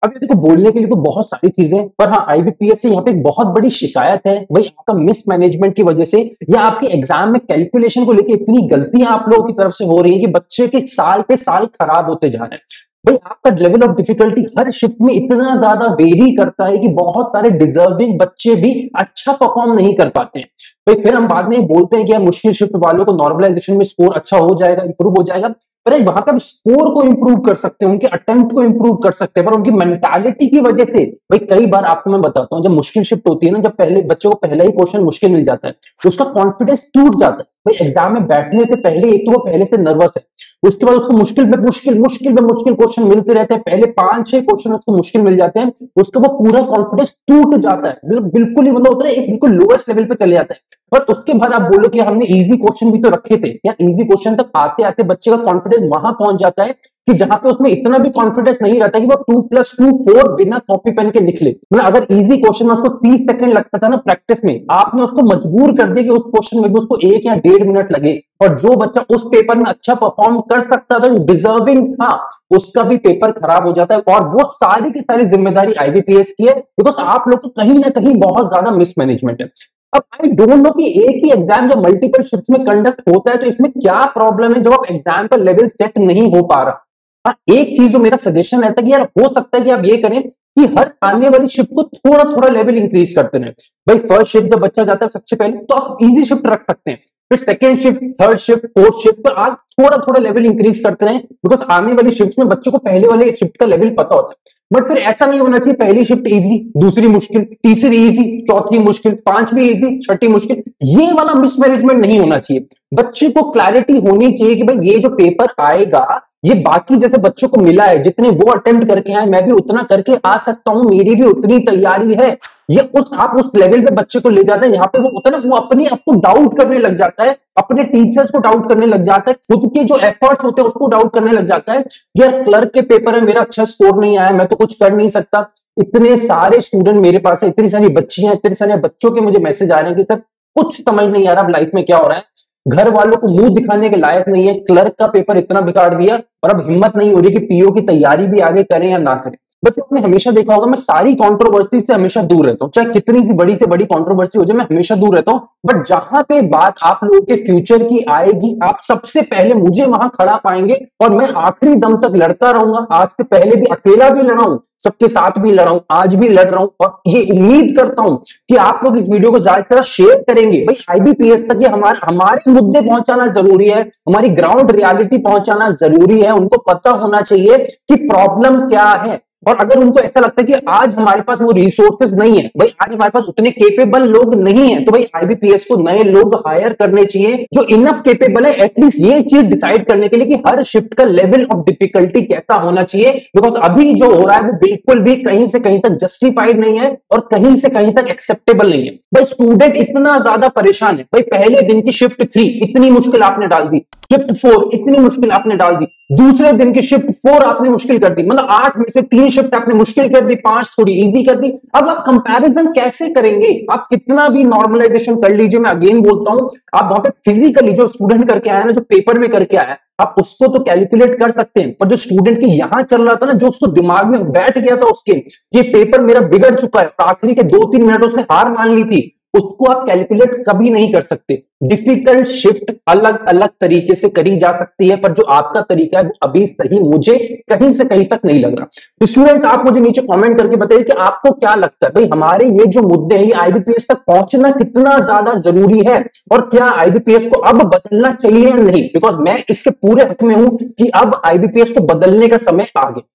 अब ये देखो, बोलने के लिए तो बहुत सारी चीजें हैं, पर हाँ आईबीपीएस से यहाँ पे एक बहुत बड़ी शिकायत है भाई, आपका मिसमैनेजमेंट की वजह से या आपके एग्जाम में कैलकुलेशन को लेकर इतनी गलतियां आप लोगों की तरफ से हो रही है कि बच्चे के साल पे साल खराब होते जा रहे हैं। भाई आपका लेवल ऑफ डिफिकल्टी हर शिफ्ट में इतना ज्यादा वेरी करता है कि बहुत सारे डिजर्विंग बच्चे भी अच्छा परफॉर्म नहीं कर पाते हैं। भाई फिर हम बाद में बोलते हैं कि मुश्किल शिफ्ट वालों को नॉर्मलाइजेशन में स्कोर अच्छा हो जाएगा, इंप्रूव हो जाएगा, पर वहां पर स्कोर को इंप्रूव कर सकते हैं, उनके अटेम्प्ट को इंप्रूव कर सकते हैं, पर उनकी मेंटालिटी की वजह से भाई कई बार आपको मैं बताता हूं, जब मुश्किल शिफ्ट होती है ना, जब पहले बच्चों को पहला ही क्वेश्चन मुश्किल मिल जाता है तो उसका कॉन्फिडेंस टूट जाता है। भाई एग्जाम में बैठने से पहले एक तो वो पहले से नर्वस है, उसके बाद उसको मुश्किल पे मुश्किल क्वेश्चन मिलते रहते हैं, पहले 5-6 क्वेश्चन उसको मुश्किल मिल जाते हैं, उसका वो पूरा कॉन्फिडेंस टूट जाता है, बिल्कुल ही मतलब होता है एक बिल्कुल लोएस्ट लेवल पे चले जाता है। और उसके बाद आप बोलो कि हमने इजी क्वेश्चन भी तो रखे थे यार, इजी क्वेश्चन तक आते आते बच्चे का कॉन्फिडेंस वहां पहुंच जाता है कि जहां पे उसमें इतना भी कॉन्फिडेंस नहीं रहता कि वो 2+2 4 बिना कॉपी पेन के लिख ले। मतलब अगर इजी क्वेश्चन में उसको 30 सेकंड लगता था ना प्रैक्टिस में, आपने उसको मजबूर कर दिया कि उस क्वेश्चन में भी उसको 1 या 1.5 मिनट लगे, और जो बच्चा उस पेपर में अच्छा परफॉर्म कर सकता था, डिजर्विंग था, उसका भी पेपर खराब हो जाता है। और वो सारी की सारी जिम्मेदारी आईबीपीएस की है, बिकॉज आप लोग को कहीं ना कहीं बहुत ज्यादा मिसमैनेजमेंट है। अब आई डोंट नो कि एक ही एग्जाम जो मल्टीपल शिफ्ट्स में कंडक्ट होता है तो इसमें क्या प्रॉब्लम है जब आप एग्जाम का लेवल सेट नहीं हो पा रहा। हाँ, एक चीज जो मेरा सजेशन रहता है कि यार हो सकता है कि आप ये करें कि हर आने वाली शिफ्ट को थोड़ा थोड़ा लेवल इंक्रीज करते रहे। भाई फर्स्ट शिफ्ट जब बच्चा जाता है सबसे पहले तो आप इजी शिफ्ट रख सकते हैं, फिर second shift, third shift, fourth shift पर आज थोड़ा थोड़ा लेवल इंक्रीज करते रहे, बिकॉज आने वाली शिफ्ट में बच्चों को पहले वाले शिफ्ट का लेवल पता होता है। बट फिर ऐसा नहीं होना चाहिए पहली शिफ्ट इजी, दूसरी मुश्किल, तीसरी इजी, चौथी मुश्किल, पांचवी इजी, छठी मुश्किल। ये वाला मिसमैनेजमेंट नहीं होना चाहिए। बच्चे को क्लैरिटी होनी चाहिए कि भाई ये जो पेपर आएगा ये बाकी जैसे बच्चों को मिला है, जितने वो अटेम्प्ट करके आए मैं भी उतना करके आ सकता हूं, मेरी भी उतनी तैयारी है। ये आप उस लेवल पे बच्चे को ले जाते हैं जहां पे वो होता है ना, वो अपने आप को डाउट करने लग जाता है, अपने टीचर्स को डाउट करने लग जाता है, खुद के जो एफर्ट्स होते हैं उसको डाउट करने लग जाता है। यार क्लर्क के पेपर में मेरा अच्छा स्कोर नहीं आया, मैं तो कुछ कर नहीं सकता। इतने सारे स्टूडेंट मेरे पास है, इतनी सारी बच्चियां, इतने सारे बच्चों के मुझे मैसेज आ रहे हैं कि सर कुछ समझ नहीं आ रहा अब लाइफ में क्या हो रहा है, घर वालों को मुंह दिखाने के लायक नहीं है, क्लर्क का पेपर इतना बिगाड़ दिया और अब हिम्मत नहीं हो रही कि पीओ की तैयारी भी आगे करें या ना करें। बच्चों आपने हमेशा देखा होगा मैं सारी कंट्रोवर्सी से हमेशा दूर रहता हूं, चाहे कितनी से बड़ी कंट्रोवर्सी हो जाए मैं हमेशा दूर रहता हूं। बट जहां पे बात आप लोगों के फ्यूचर की आएगी आप सबसे पहले मुझे वहां खड़ा पाएंगे और मैं आखिरी दम तक लड़ता रहूंगा। आज से पहले भी अकेला भी लड़ा हूं, सबके साथ भी लड़ा हूं, आज भी लड़ रहा हूं, और ये उम्मीद करता हूं कि आप लोग इस वीडियो को ज्यादा से ज्यादा शेयर करेंगे। भाई आईबीपीएस तक ये हमारे मुद्दे पहुंचाना जरूरी है, हमारी ग्राउंड रियलिटी पहुंचाना जरूरी है। उनको पता होना चाहिए कि प्रॉब्लम क्या है, और अगर उनको ऐसा लगता है कि आज हमारे पास वो रिसोर्सेज नहीं है, भाई आज हमारे पास उतने केपेबल लोग नहीं है, तो भाई आईबीपीएस को नए लोग हायर करने चाहिए जो इनफ केपेबल है एटलीस्ट ये चीज डिसाइड करने के लिए कि हर शिफ्ट का लेवल ऑफ डिफिकल्टी कैसा होना चाहिए। बिकॉज अभी जो हो रहा है वो बिल्कुल भी कहीं से कहीं तक जस्टिफाइड नहीं है और कहीं से कहीं तक एक्सेप्टेबल नहीं है। भाई स्टूडेंट इतना ज्यादा परेशान है, भाई पहले दिन की शिफ्ट 3 इतनी मुश्किल आपने डाल दी, शिफ्ट 4 इतनी मुश्किल आपने डाल दी, दूसरे दिन की शिफ्ट 4 आपने मुश्किल कर दी, मतलब 8 में से 3 शिफ्ट आपने मुश्किल कर दी, 5 थोड़ी इजी कर दी। अब आप कंपैरिजन कैसे करेंगे? आप कितना भी नॉर्मलाइजेशन कर लीजिए, मैं अगेन बोलता हूं आप वहां पे फिजिकली जो स्टूडेंट करके आया ना, जो पेपर में करके आया, आप उसको तो कैलकुलेट कर सकते हैं, पर जो स्टूडेंट के यहां चल रहा था ना, जो उसको दिमाग में बैठ गया था उसके ये पेपर मेरा बिगड़ चुका है, आखिरी के 2-3 मिनट उसने हार मान ली थी, उसको आप कैलकुलेट कभी नहीं कर सकते। डिफिकल्ट शिफ्ट अलग अलग तरीके से करी जा सकती है, पर जो आपका तरीका है वो अभी सही मुझे कहीं से कहीं तक नहीं लग रहा। तो स्टूडेंट्स आप मुझे नीचे कमेंट करके बताइए कि आपको क्या लगता है, भाई हमारे ये जो मुद्दे हैं ये आईबीपीएस तक पहुंचना कितना ज्यादा जरूरी है, और क्या आईबीपीएस को अब बदलना चाहिए या नहीं? बिकॉज मैं इसके पूरे हक में हूं कि अब आईबीपीएस को बदलने का समय आ गया।